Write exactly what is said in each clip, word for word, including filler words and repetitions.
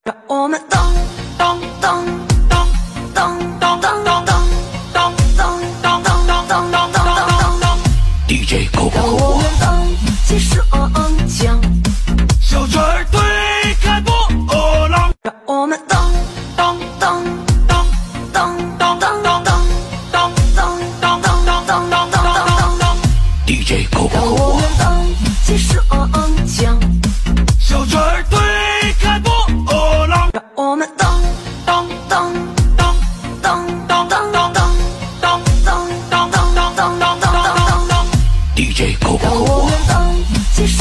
让我们咚咚咚咚咚咚咚咚咚咚咚咚咚咚咚咚咚咚 D J 狗让我们荡起双桨， 小船儿推开波浪， 让我们咚咚咚咚咚咚咚咚咚咚咚咚咚咚咚咚咚咚 D J 狗让我们荡起双桨， 小船儿推开波浪， 让我们咚咚咚咚咚咚咚咚咚咚咚咚咚咚咚咚咚咚 D J 狗让我们荡起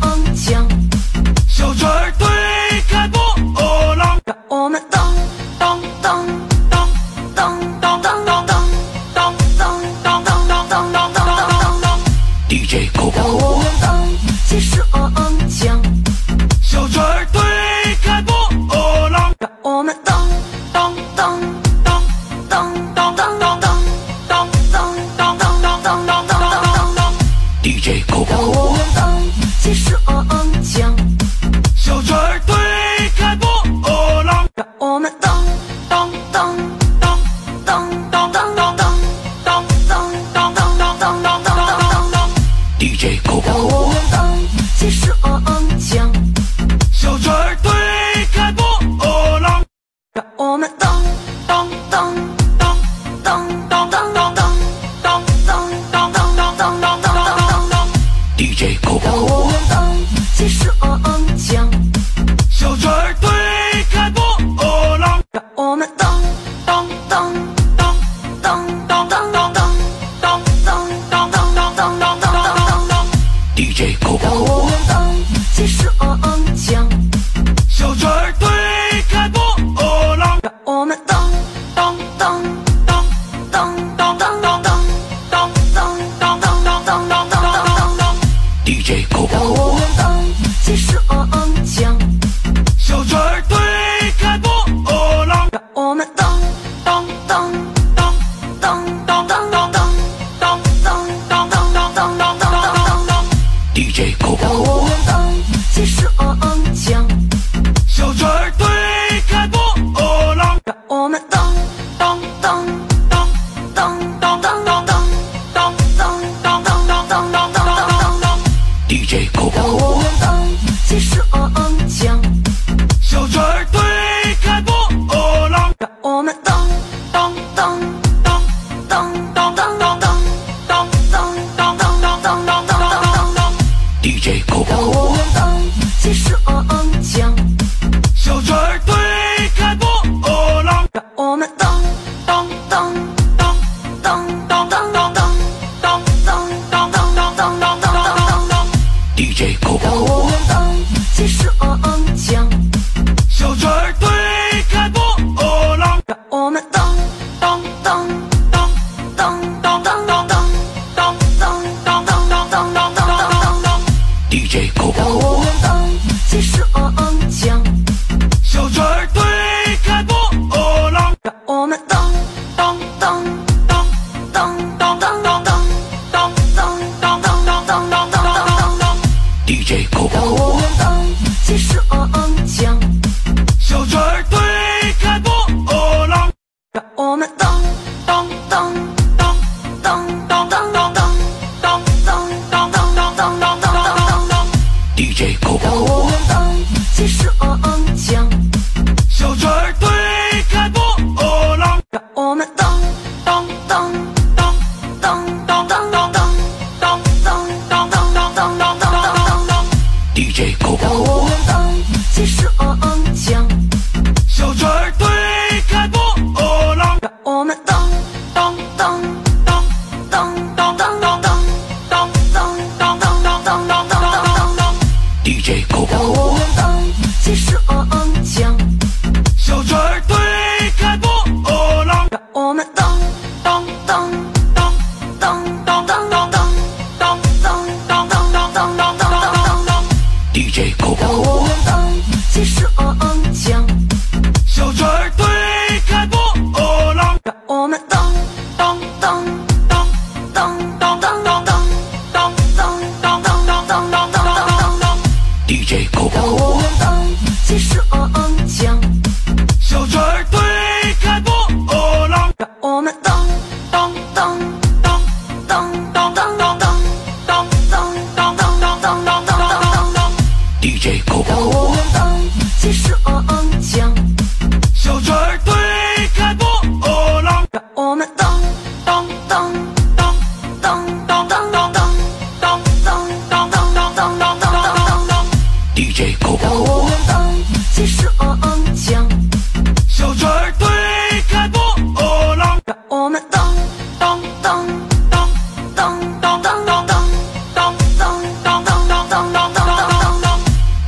昂将， 小船儿推开波浪， 让我们噔噔噔噔噔噔噔噔噔噔噔噔噔噔噔噔噔 D J 扣让我们噔起势昂将， 小船儿推开波浪， 让我们噔噔噔噔噔噔噔噔噔噔噔噔噔噔噔噔噔 D J 扣让我们噔起势昂将， 小船儿推开波浪， 让我们噔噔噔噔噔噔噔噔噔噔噔噔噔噔噔噔噔 D J 扣让我们噔起势昂将， 小船儿推开波浪， 让我们噔噔噔噔噔噔噔噔噔噔噔噔噔噔噔噔噔 D J 扣让我们噔起势昂将， 小船儿推开波浪， 让我们噔噔噔噔噔噔噔噔噔噔噔噔噔噔噔噔 D J 扣让我们噔起势昂将， 小船儿推开波浪， 让我们噔噔噔噔噔噔噔噔噔噔噔噔噔噔噔噔 D J 扣让我们噔起势昂将， 小船儿推开波浪， 让我们噔噔噔噔噔噔噔噔噔噔噔噔噔噔噔噔 D J 扣让我们噔起势昂将， 小船儿推开波浪， 让我们噔噔噔噔噔噔噔噔噔噔噔噔噔噔噔 D J 扣让我们噔起势昂将， 小船儿推开波浪， 让我们噔噔噔噔噔噔噔噔噔噔噔噔噔噔噔 D J 扣让我们噔起势昂将， 小船儿推开波浪， 让我们噔噔噔噔噔噔噔噔噔噔噔噔噔噔噔 D J 扣让我们噔起势昂将， 小船儿推开波浪， 让我们噔噔噔噔噔噔噔噔噔噔噔噔噔噔噔 D J 扣让我们噔起势昂将， 小船儿推开波浪， 让我们噔噔噔噔噔噔噔噔噔噔噔噔噔噔噔 D J 扣让我们噔起势昂将， 小船儿推开波浪， 让我们噔噔噔噔噔噔噔噔噔噔噔噔噔噔噔 D J 扣让我们噔起势昂将， 小船儿推开波浪， 让我们噔噔噔噔噔噔噔噔噔噔噔噔噔噔噔 D J 扣让我们噔起势昂将， 小船儿推开波浪， 让我们噔噔噔噔噔噔噔噔噔噔噔噔噔噔噔 D J 扣让我们噔起势昂将， 小船儿推开波浪， 让我们噔噔噔噔噔噔噔噔噔噔噔噔噔噔噔 D J 扣让我们噔起势昂将， 小船儿推开波浪， 让我们噔噔噔噔噔噔噔噔噔噔噔噔噔噔噔 D J 扣让我们噔起势昂将， 小船儿推开波浪， 让我们噔噔噔噔噔噔噔噔噔噔噔噔噔噔噔 D J 扣让我们噔起势昂将， 小船儿推开波浪， 让我们噔噔噔噔噔噔噔噔噔噔噔噔噔噔噔 D J 扣让我们噔起势昂将， 小船儿推开波浪， 让我们噔噔噔噔噔噔噔噔噔噔噔噔噔噔噔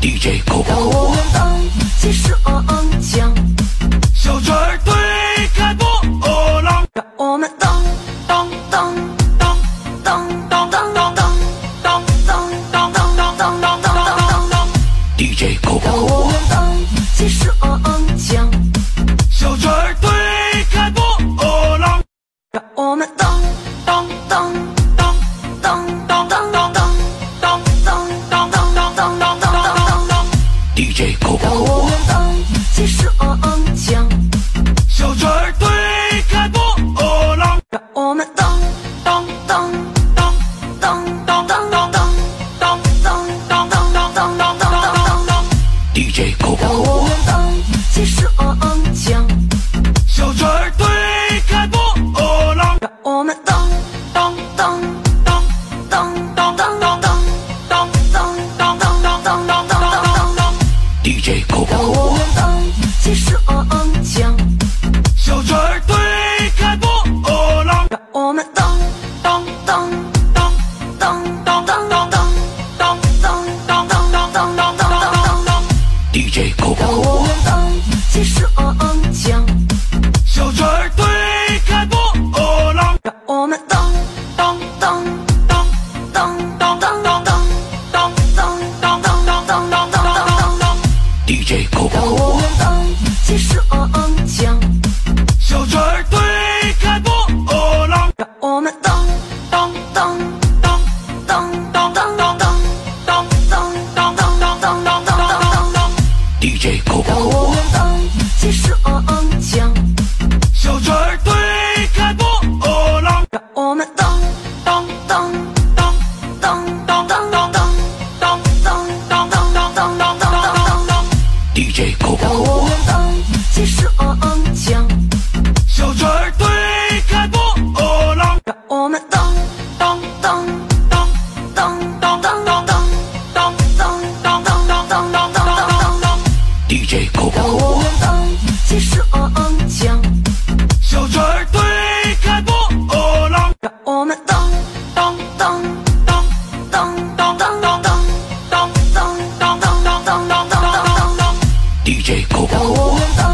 D J 扣扣让我们荡气势昂扬， 小船儿推开波浪， 让我们荡荡荡荡荡荡荡荡荡荡荡荡荡荡荡荡荡荡 D J 扣让扣我们荡气势昂扬， 小船儿推开波浪， 让我们荡荡荡荡荡荡荡荡荡荡荡荡荡荡荡荡荡荡 D J 扣让扣我们荡气势昂扬， 小船儿推开波浪， 让我们荡荡荡荡荡荡荡荡荡荡荡荡荡荡荡荡荡 D J 扣让扣我们荡气势昂扬， 小船儿推开波浪， 让我们荡荡荡荡荡荡荡荡荡荡荡荡荡荡荡荡荡 D J 扣让扣我们荡气势昂扬， 小船儿推开波浪， 让我们荡荡荡荡荡荡荡荡荡荡荡荡荡荡荡荡荡 D J 扣让扣我们荡气势昂扬， 小船儿推开波浪， 让我们荡荡荡荡荡荡荡荡荡荡荡荡荡荡荡荡荡 D J 扣让扣我们荡气势昂扬， 小船儿推开波浪， 让我们荡荡荡荡荡荡荡荡荡荡荡荡荡荡荡荡荡 D J 扣让扣我们荡气势昂扬， 小船儿推开波浪， 让我们荡荡荡荡荡荡荡荡荡荡荡荡荡荡荡荡荡 D J 扣让扣我们荡气势昂扬， 小船儿推开波浪， 让我们荡荡荡荡荡荡荡荡荡荡荡荡荡荡荡荡荡 D J 扣让扣我们荡气势昂扬， 小船儿推开波浪， 让我们荡荡荡荡荡荡荡荡荡荡荡荡荡荡荡荡 D J 扣让扣我们荡